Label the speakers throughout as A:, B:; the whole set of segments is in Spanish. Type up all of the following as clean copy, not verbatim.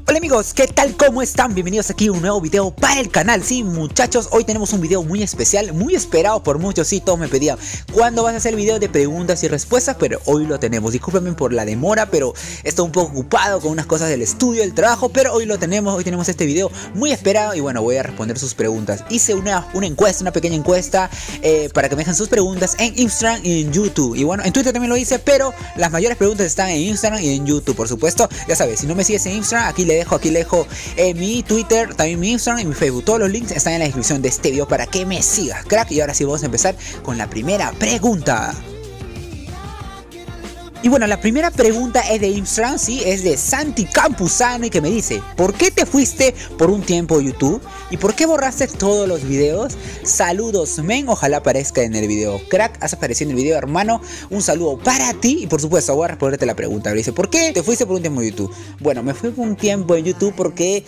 A: Hola amigos, ¿qué tal? ¿Cómo están? Bienvenidos aquí a un nuevo video para el canal. Sí, muchachos, hoy tenemos un video muy especial, muy esperado por muchos. Sí, todos me pedían, ¿cuándo vas a hacer el video de preguntas y respuestas? Pero hoy lo tenemos. Discúlpenme por la demora, pero estoy un poco ocupado con unas cosas del estudio, del trabajo. Pero hoy lo tenemos, hoy tenemos este video muy esperado. Y bueno, voy a responder sus preguntas. Hice una encuesta, una pequeña encuesta para que me dejen sus preguntas en Instagram y en YouTube. Y bueno, en Twitter también lo hice, pero las mayores preguntas están en Instagram y en YouTube, por supuesto. Ya sabes, si no me sigues en Instagram, aquí le dejo mi Twitter, también mi Instagram y mi Facebook. Todos los links están en la descripción de este video para que me sigas, crack. Y ahora sí vamos a empezar con la primera pregunta. Y bueno, la primera pregunta es de Instagram, sí, es de Santi Campuzano y que me dice: ¿por qué te fuiste por un tiempo de YouTube? ¿Y por qué borraste todos los videos? Saludos, men, ojalá aparezca en el video. Crack, has aparecido en el video, hermano. Un saludo para ti y por supuesto voy a responderte la pregunta. Me dice: ¿por qué te fuiste por un tiempo de YouTube? Bueno, me fui por un tiempo en YouTube porque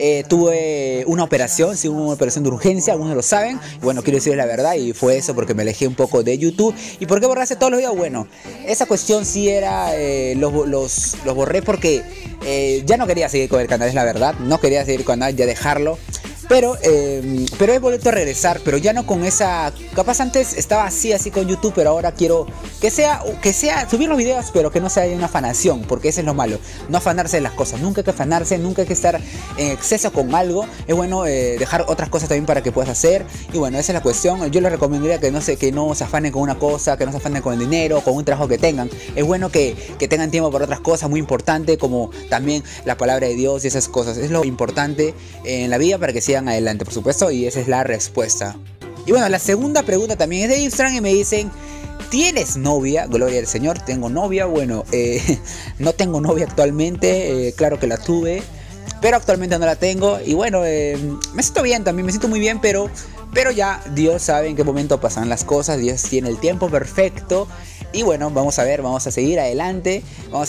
A: tuve una operación, sí, una operación de urgencia, algunos lo saben. Y bueno, quiero decirles la verdad y fue eso porque me alejé un poco de YouTube. ¿Y por qué borraste todos los videos? Bueno, esa cuestión sí era, los borré porque ya no quería seguir con el canal, es la verdad. No quería seguir con el canal, ya dejarlo. Pero he vuelto a regresar, pero ya no con esa... Capaz antes estaba así con YouTube, pero ahora quiero que sea subir los videos, pero que no sea una afanación, porque eso es lo malo. No afanarse de las cosas, nunca hay que afanarse, nunca hay que estar en exceso con algo. Es bueno dejar otras cosas también para que puedas hacer. Y bueno, esa es la cuestión. Yo les recomendaría que no se afanen con una cosa, que no se afanen con el dinero, con un trabajo que tengan. Es bueno que tengan tiempo para otras cosas muy importantes, como también la palabra de Dios y esas cosas. Es lo importante en la vida para que sigan adelante, por supuesto, y esa es la respuesta. Y bueno, la segunda pregunta también es de Instagram y me dicen: ¿tienes novia? Gloria al Señor, tengo novia. Bueno, no tengo novia actualmente, claro que la tuve, pero actualmente no la tengo. Y bueno, me siento bien también, me siento muy bien, pero ya Dios sabe en qué momento pasan las cosas, Dios tiene el tiempo perfecto. Y bueno, vamos a ver, vamos a seguir adelante,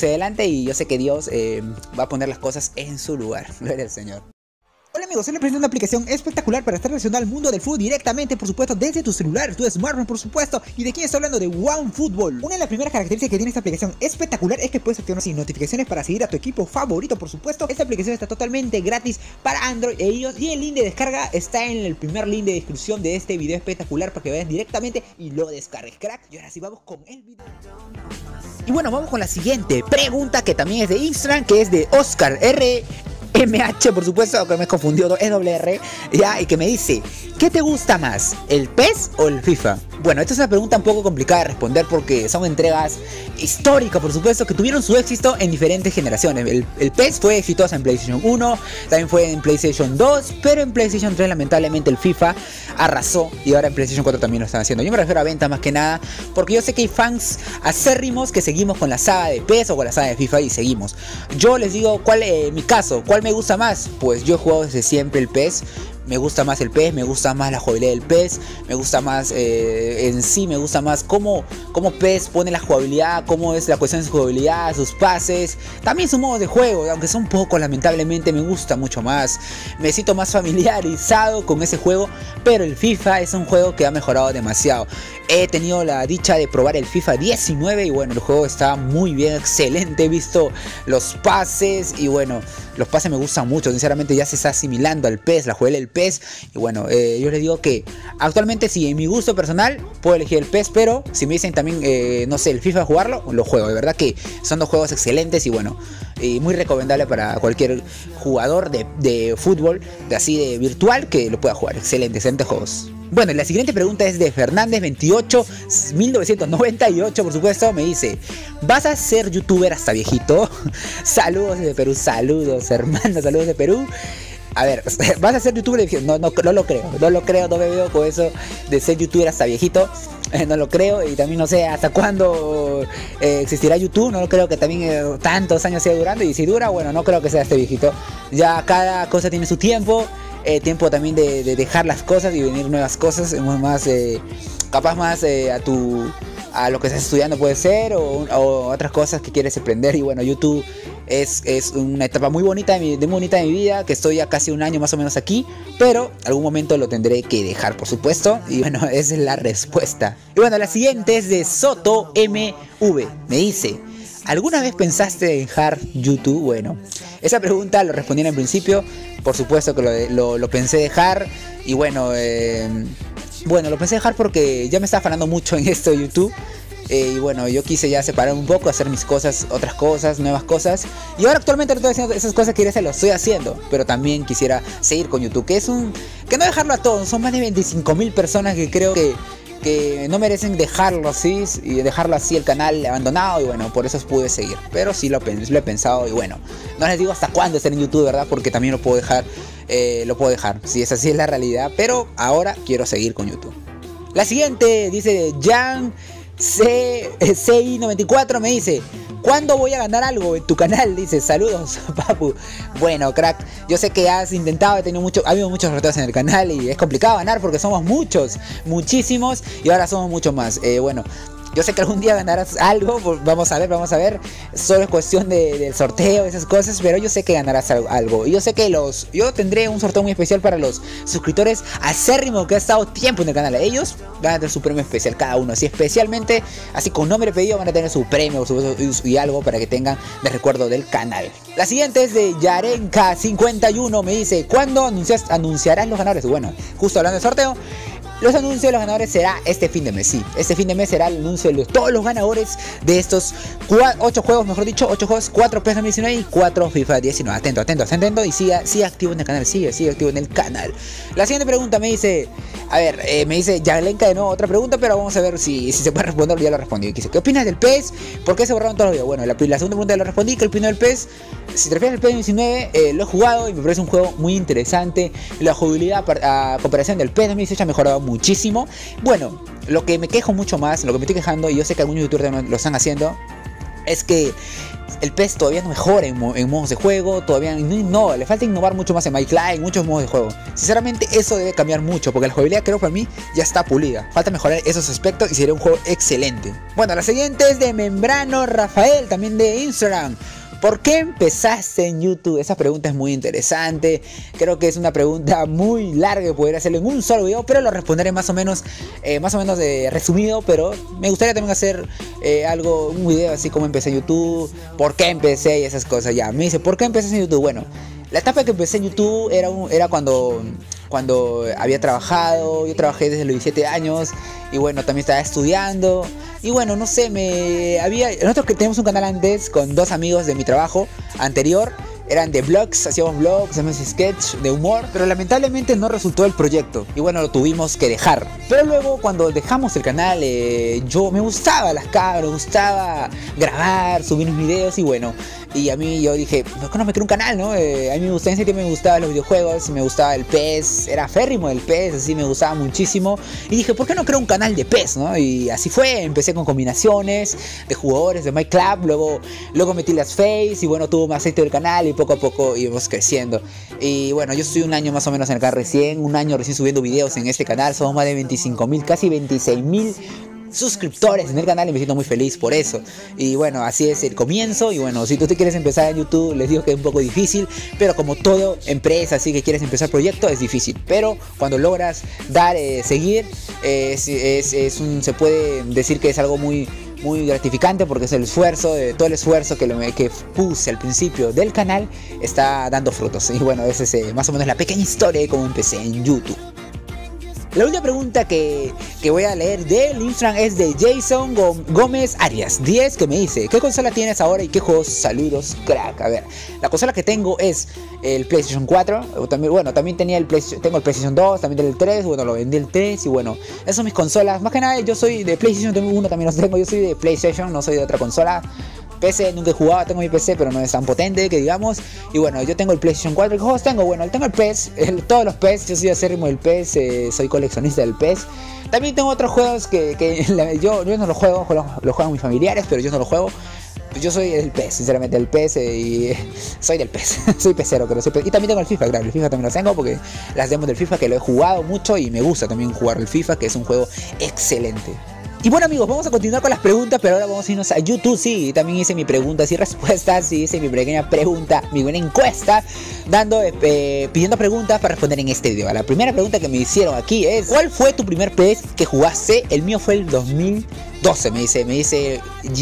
A: y yo sé que Dios va a poner las cosas en su lugar. Gloria al Señor. Hola amigos, hoy les presento una aplicación espectacular para estar relacionado al mundo del fútbol directamente, por supuesto, desde tu celular, tu smartphone, por supuesto. ¿Y de quién estoy hablando? De OneFootball. Una de las primeras características que tiene esta aplicación espectacular es que puedes activar sin notificaciones para seguir a tu equipo favorito, por supuesto. Esta aplicación está totalmente gratis para Android e iOS y el link de descarga está en el primer link de descripción de este video espectacular para que veas directamente y lo descargues, crack. Y ahora sí vamos con el video. Y bueno, vamos con la siguiente pregunta, que también es de Instagram, que es de Oscar MH, por supuesto, que me he confundido, es R, ya, y que me dice: ¿qué te gusta más, el PES o el FIFA? Bueno, esta es una pregunta un poco complicada de responder porque son entregas históricas, por supuesto, que tuvieron su éxito en diferentes generaciones. El PES fue exitoso en PlayStation 1, también fue en PlayStation 2, pero en PlayStation 3 lamentablemente el FIFA arrasó y ahora en PlayStation 4 también lo están haciendo. Yo me refiero a ventas más que nada porque yo sé que hay fans acérrimos que seguimos con la saga de PES o con la saga de FIFA y seguimos. Yo les digo cuál en mi caso, cuál me gusta más. Pues yo he jugado desde siempre el PES. Me gusta más el PES, me gusta más la jugabilidad del PES, me gusta más en sí, me gusta más cómo PES pone la jugabilidad, cómo es la cuestión de su jugabilidad, sus pases, también su modo de juego, aunque son pocos lamentablemente, me gusta mucho más, me siento más familiarizado con ese juego, pero el FIFA es un juego que ha mejorado demasiado. He tenido la dicha de probar el FIFA 19 y bueno, el juego está muy bien, excelente, he visto los pases y bueno, los pases me gustan mucho, sinceramente ya se está asimilando al PES, la jugabilidad del PES. Y bueno, yo les digo que actualmente sí, en mi gusto personal puedo elegir el PES, pero si me dicen también, no sé, el FIFA jugarlo, lo juego. De verdad que son dos juegos excelentes y bueno, muy recomendable para cualquier jugador de fútbol, de virtual, que lo pueda jugar. Excelentes juegos. Bueno, la siguiente pregunta es de Fernández 28 1998, por supuesto. Me dice: ¿vas a ser youtuber hasta viejito? Saludos desde Perú, saludos hermano, saludos de Perú. A ver, ¿vas a ser youtuber? No lo creo, no me veo con eso de ser youtuber hasta viejito. No lo creo y también no sé hasta cuándo existirá YouTube. No lo creo que también tantos años siga durando, y si dura, bueno, no creo que sea este viejito. Ya cada cosa tiene su tiempo. Tiempo también de dejar las cosas y venir nuevas cosas, más capaz más a lo que estás estudiando puede ser, o otras cosas que quieres aprender. Y bueno, YouTube es una etapa muy bonita de mi vida, que estoy ya casi un año más o menos aquí, pero algún momento lo tendré que dejar, por supuesto. Y bueno, esa es la respuesta. Y bueno, la siguiente es de Soto MV, me dice: ¿alguna vez pensaste dejar YouTube? Bueno, esa pregunta lo respondí en el principio. Por supuesto que lo pensé dejar. Y bueno, lo pensé dejar porque ya me estaba afanando mucho en esto de YouTube. Y bueno, yo quise ya separar un poco, hacer mis cosas, otras cosas, nuevas cosas. Y ahora actualmente no estoy haciendo esas cosas que quería hacer, lo estoy haciendo. Pero también quisiera seguir con YouTube, que no dejarlo a todos. Son más de 25.000 personas que creo que no merecen dejarlo así y dejarlo así el canal abandonado. Y bueno, por eso pude seguir. Pero sí lo he pensado. Y bueno, no les digo hasta cuándo estar en YouTube, ¿verdad? Porque también lo puedo dejar. Si es así, es la realidad. Pero ahora quiero seguir con YouTube. La siguiente dice Jan CI94, me dice: ¿cuándo voy a ganar algo en tu canal? Dice, saludos, papu. Bueno, crack, yo sé que has intentado, ha habido muchos retos en el canal y es complicado ganar porque somos muchísimos y ahora somos muchos más. Bueno, yo sé que algún día ganarás algo, vamos a ver, solo es cuestión del sorteo, esas cosas, pero yo sé que ganarás algo. Y yo sé que yo tendré un sorteo muy especial para los suscriptores acérrimos que han estado tiempo en el canal. Ellos van a tener su premio especial, cada uno, así especialmente, así con nombre pedido, van a tener su premio y algo para que tengan de recuerdo del canal. La siguiente es de Yarenka51, me dice: ¿cuándo anunciarás los ganadores? Bueno, justo hablando del sorteo, los anuncios de los ganadores será este fin de mes. Sí, este fin de mes será el anuncio de todos los ganadores de estos 8 juegos, 8 juegos, 4 PES 2019 y 4 FIFA 19. Atento y sigue activo en el canal, sigue activo en el canal. La siguiente pregunta me dice, me dice Yalenka de nuevo otra pregunta, pero vamos a ver si se puede responder. Ya lo respondí. Dice: ¿qué opinas del PES? ¿Por qué se borraron todos los videos? Bueno, la segunda pregunta ya lo respondí. ¿Qué opino del PES? Si te refieres al PES 19, lo he jugado y me parece un juego muy interesante. La jugabilidad a comparación del PES 2018 ha mejorado muchísimo. Bueno, lo que me quejo mucho más, lo que me estoy quejando, y yo sé que algunos youtubers lo están haciendo, es que el PES todavía no mejora en modos de juego, todavía no, le falta innovar mucho más en Minecraft, en muchos modos de juego. Sinceramente eso debe cambiar mucho, porque la jugabilidad creo para mí ya está pulida. Falta mejorar esos aspectos y sería un juego excelente. Bueno, la siguiente es de Membrano Rafael, también de Instagram. ¿Por qué empezaste en YouTube? Esa pregunta es muy interesante. Creo que es una pregunta muy larga que podría hacerlo en un solo video, pero lo responderé más o menos resumido. Pero me gustaría también hacer un video así como empecé en YouTube, por qué empecé y esas cosas. Ya, me dice, ¿por qué empecé en YouTube? Bueno, la etapa que empecé en YouTube era cuando había trabajado. Yo trabajé desde los 17 años y bueno, también estaba estudiando. Y bueno, no sé, nosotros que tenemos un canal antes con 2 amigos de mi trabajo anterior, eran de vlogs, hacíamos vlogs, hacíamos sketch de humor, pero lamentablemente no resultó el proyecto y bueno, lo tuvimos que dejar. Pero luego cuando dejamos el canal, me gustaba las cámaras, me gustaba grabar, subir mis videos y bueno, y a mí yo dije, ¿por qué no me creo un canal, no? A mí me gustaba, en ese tiempo me gustaban los videojuegos, me gustaba el PES, era férrimo del PES, así me gustaba muchísimo. Y dije, ¿por qué no creo un canal de PES, no? Y así fue, empecé con combinaciones de jugadores de Minecraft, luego metí las face y bueno, tuvo más éxito el canal y poco a poco íbamos creciendo. Y bueno, yo estoy un año más o menos en el canal un año recién subiendo videos en este canal, somos más de 25.000, casi 26.000 suscriptores en el canal y me siento muy feliz por eso. Y bueno, así es el comienzo. Y bueno, si tú te quieres empezar en YouTube, les digo que es un poco difícil, pero como todo empresa, así que quieres empezar proyecto, es difícil. Pero cuando logras seguir, se puede decir que es algo muy gratificante, porque es todo el esfuerzo que puse al principio del canal está dando frutos. Y bueno, esa es más o menos la pequeña historia de cómo empecé en YouTube. La última pregunta que voy a leer del Instagram es de Jason Gómez Arias 10, que me dice: ¿qué consola tienes ahora y qué juegos? Saludos, crack. A ver, la consola que tengo es el PlayStation 4. También tengo el PlayStation 2, también tengo el 3. Bueno, lo vendí el 3 y bueno, esas son mis consolas. Más que nada yo soy de PlayStation, tengo uno, también los tengo. Yo soy de PlayStation, no soy de otra consola. PC nunca he jugado, tengo mi PC, pero no es tan potente que digamos. Y bueno, yo tengo el PlayStation 4. ¿Qué juegos tengo? Bueno, tengo el PES, todos los PES. Yo soy acérrimo del PES, soy coleccionista del PES. También tengo otros juegos que yo no los juego, los juegan mis familiares, pero yo no los juego. Yo soy del PES, sinceramente, del PES y soy del PES, soy pecero, pero soy y también tengo el FIFA, claro, el FIFA también lo tengo porque las demos del FIFA que lo he jugado mucho y me gusta también jugar el FIFA, que es un juego excelente. Y bueno amigos, vamos a continuar con las preguntas, pero ahora vamos a irnos a YouTube. Sí, también hice mi preguntas y respuestas, sí, hice mi pequeña pregunta, mi buena encuesta, pidiendo preguntas para responder en este video. La primera pregunta que me hicieron aquí es: ¿cuál fue tu primer PES que jugaste? El mío fue el 2012, 12, me dice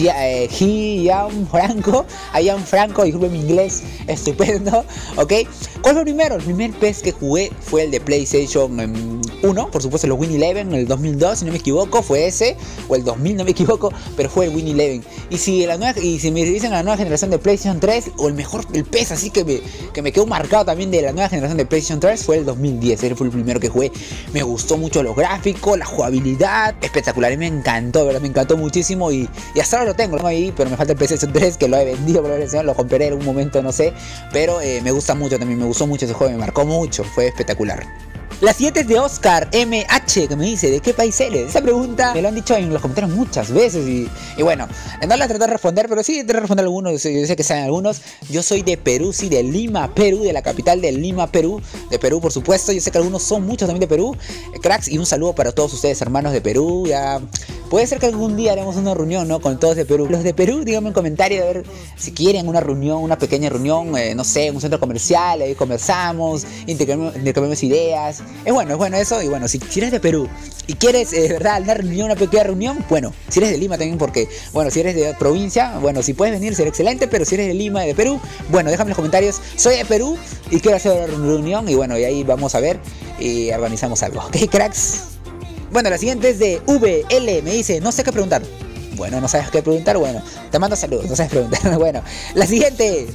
A: Ian Franco, disculpe mi inglés estupendo, ¿ok? ¿Cuál fue el primero? El primer PES que jugué fue el de PlayStation 1, por supuesto el Win Eleven, en el 2002, si no me equivoco, fue ese, o el 2000, no me equivoco, pero fue el Win Eleven. Y si me dicen la nueva generación de PlayStation 3, o el PES así que me quedó marcado también de la nueva generación de PlayStation 3, fue el 2010, ese fue el primero que jugué. Me gustó mucho los gráficos, la jugabilidad, espectacular, y me encantó, ¿verdad? Me encantó muchísimo y hasta ahora lo tengo ahí, pero me falta el PlayStation 3 que lo he vendido, lo compraré en un momento, no sé, pero me gusta mucho también, me gustó mucho ese juego, me marcó mucho, fue espectacular. La siguiente es de Oscar MH, que me dice, ¿de qué país eres? Esa pregunta me lo han dicho en los comentarios muchas veces y bueno, no la traté de responder, pero sí de responder algunos, yo sé que saben algunos. Yo soy de Perú, sí, de Lima, Perú, de la capital de Lima, Perú, de Perú por supuesto. Yo sé que algunos son muchos también de Perú, cracks, y un saludo para todos ustedes, hermanos de Perú. Ya puede ser que algún día haremos una reunión, ¿no? Con todos de Perú. Los de Perú, díganme en comentarios a ver si quieren una reunión, una pequeña reunión, no sé, en un centro comercial, ahí conversamos, intercambiamos ideas. Es bueno eso, y bueno, si eres de Perú y quieres, ¿verdad? Una pequeña reunión, bueno, si eres de Lima también, porque, bueno, si eres de provincia, bueno, si puedes venir será excelente, pero si eres de Lima y de Perú, bueno, déjame en los comentarios, soy de Perú y quiero hacer una reunión, y bueno, y ahí vamos a ver y organizamos algo, ¿ok, cracks? Bueno, la siguiente es de VL, me dice, no sé qué preguntar. Bueno, no sabes qué preguntar, bueno, te mando saludos, no sabes preguntar. Bueno, la siguiente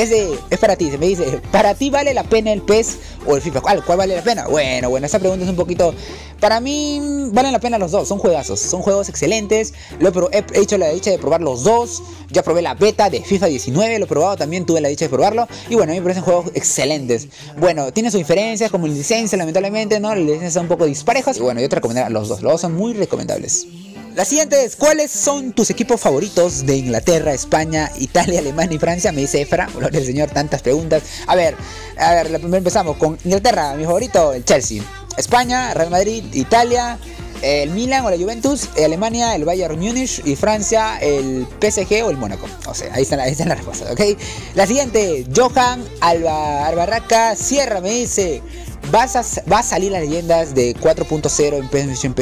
A: es para ti, se me dice, ¿para ti vale la pena el PES o el FIFA? ¿Cuál vale la pena? Bueno, esa pregunta es un poquito, para mí valen la pena los dos, son juegazos, son juegos excelentes. He hecho la dicha de probar los dos, ya probé la beta de FIFA 19, lo he probado también, tuve la dicha de probarlo, y bueno, a mí me parecen juegos excelentes. Bueno, tiene sus diferencias como licencia, lamentablemente, ¿no? Las licencias son un poco disparejas, y bueno, yo te recomendaría los dos son muy recomendables. La siguiente es, ¿cuáles son tus equipos favoritos de Inglaterra, España, Italia, Alemania y Francia? Me dice Efra, gloria al señor, tantas preguntas. A ver, primero empezamos con Inglaterra, mi favorito, el Chelsea. España, Real Madrid, Italia, el Milan o la Juventus, Alemania, el Bayern Múnich, y Francia, el PSG o el Mónaco. O sea, ahí están las respuestas, ¿ok? La siguiente, Johan Albarraca Sierra me dice, ¿va a salir las leyendas de 4.0 en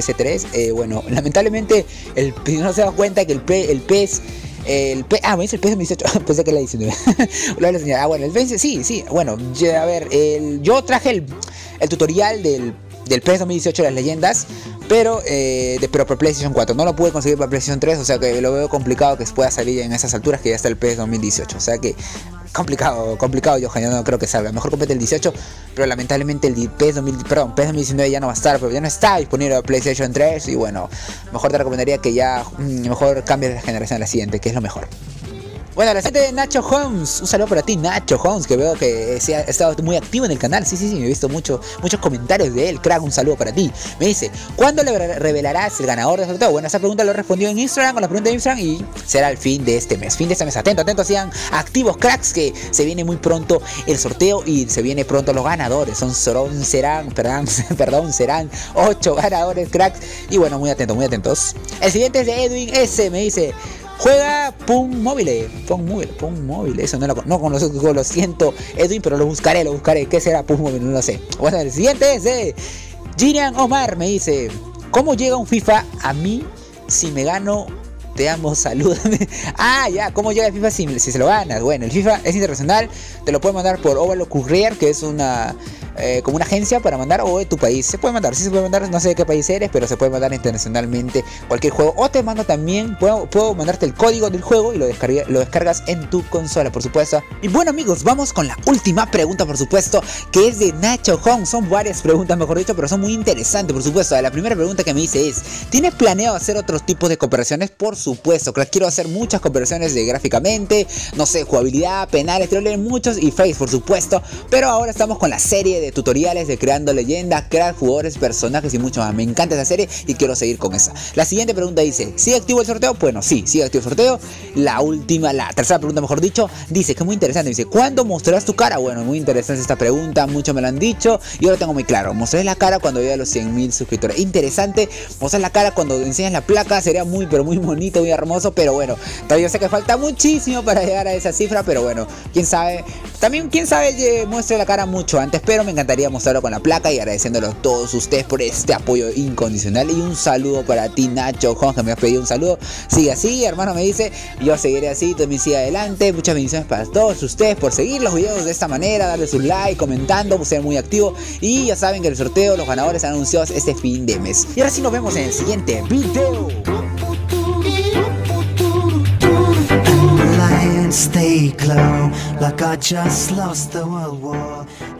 A: PC3? Bueno, lamentablemente no se da cuenta que el PES me dice el PES 2018, pensé que la 19. Bueno, el PES, sí, bueno, a ver, yo traje el tutorial del PES 2018 de las leyendas, pero por PlayStation 4, no lo pude conseguir para PlayStation 3, o sea que lo veo complicado que pueda salir en esas alturas que ya está el PES 2018, o sea que complicado, Johan, yo no creo que salga. Mejor complete el 18, pero lamentablemente el PES 2019 ya no va a estar, pero ya no está disponible para PlayStation 3, y bueno, mejor te recomendaría que ya mejor cambies de generación a la siguiente, que es lo mejor. Bueno, la siguiente de Nacho Holmes, un saludo para ti, Nacho Holmes, que veo que ha estado muy activo en el canal. Sí, he visto muchos comentarios de él, crack, un saludo para ti. Me dice, ¿cuándo le revelarás el ganador del sorteo? Bueno, esa pregunta lo respondió en Instagram, con la pregunta de Instagram, y será el fin de este mes. Atentos, sean activos, cracks, que se viene muy pronto el sorteo y se viene pronto los ganadores. Serán 8 ganadores, cracks, y bueno, muy atentos. El siguiente es de Edwin S, me dice, juega PUN Móvil, eso no conozco, lo siento Edwin, pero lo buscaré, ¿qué será PUN Móvil? No lo sé. Bueno, el siguiente es de Girian Omar, me dice, ¿cómo llega un FIFA a mí si me gano? Te amo, salúdame. ¿Cómo llega el FIFA si se lo ganas? Bueno, el FIFA es internacional, te lo pueden mandar por Overlock Courier, que es como una agencia para mandar, o de tu país. Se puede mandar, no sé de qué país eres, pero se puede mandar internacionalmente cualquier juego. O te mando también, puedo mandarte el código del juego y lo descargas en tu consola, por supuesto. Y bueno, amigos, vamos con la última pregunta, por supuesto, que es de Nacho Hong. Son varias preguntas, mejor dicho, pero son muy interesantes, por supuesto. La primera pregunta que me dice es, ¿tienes planeado hacer otros tipos de cooperaciones? Por supuesto, quiero hacer muchas cooperaciones de gráficamente, no sé, jugabilidad, penales, quiero leer muchos, y face, por supuesto. Pero ahora estamos con la serie de tutoriales de creando leyendas, crear jugadores, personajes y mucho más. Me encanta esa serie y quiero seguir con esa. La siguiente pregunta dice, ¿sigue activo el sorteo? Bueno, sí, sigue activo el sorteo. La tercera pregunta, mejor dicho, dice que es muy interesante. Dice, ¿cuándo mostrarás tu cara? Bueno, muy interesante esta pregunta, muchos me lo han dicho. Yo lo tengo muy claro, mostraré la cara cuando llegue a los 100.000 suscriptores. Interesante, mostrar la cara cuando enseñas la placa, sería muy, pero muy bonito. bonito, muy hermoso, pero bueno, todavía sé que falta muchísimo para llegar a esa cifra, pero bueno, quién sabe. También quién sabe muestre la cara mucho antes, pero me encantaría mostrarlo con la placa y agradeciéndolo a todos ustedes por este apoyo incondicional. Y un saludo para ti, Nacho Juan, que me has pedido un saludo. Sigue así, hermano, me dice, yo seguiré así, tú también sigue adelante. Muchas bendiciones para todos ustedes por seguir los videos de esta manera, darle sus like, comentando, ser muy activo. Y ya saben que el sorteo, los ganadores serán anunciados este fin de mes. Y ahora sí nos vemos en el siguiente video.
B: Stay close, like I just lost the world war.